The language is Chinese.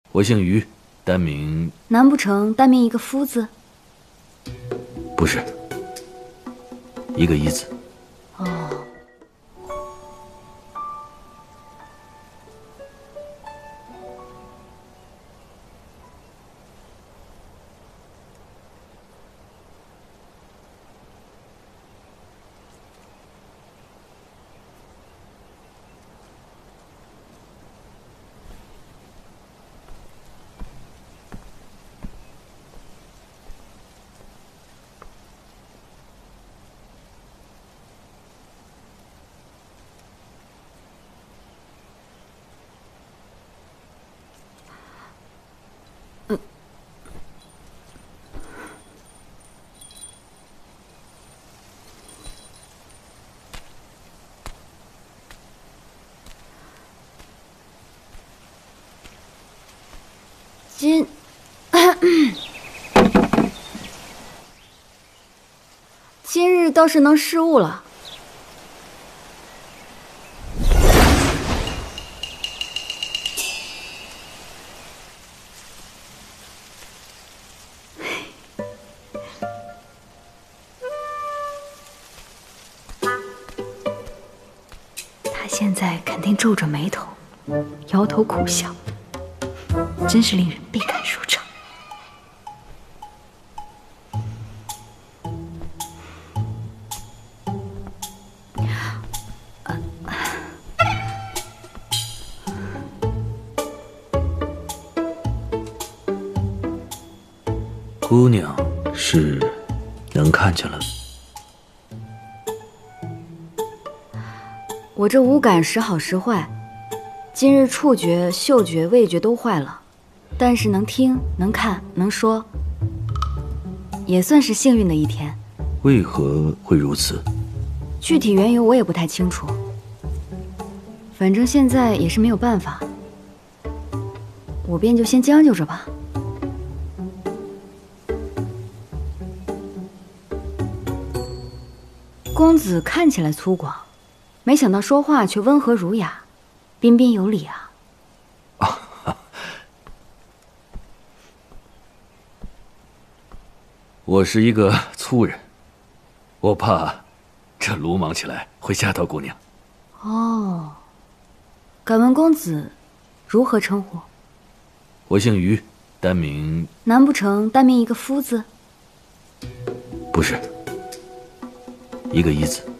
我姓于，单名…… 难不成单名一个夫字？ 不是，一个一字。 哦。今日倒是能失误了。他现在肯定皱着眉头，摇头苦笑，真是令人倍感舒畅。 姑娘是能看见了。 我这五感时好时坏，今日触觉、嗅觉、味觉都坏了，但是能听、能看、能说，也算是幸运的一天。 为何会如此？ 具体缘由我也不太清楚，反正现在也是没有办法，我便就先将就着吧。公子看起来粗犷，没想到说话却温和儒雅，彬彬有礼啊！ 我是一个粗人，我怕这鲁莽起来会吓到姑娘。 哦，敢问公子如何称呼？ 我姓于，单名…… 难不成单名一个夫字？ 不是，一个一字。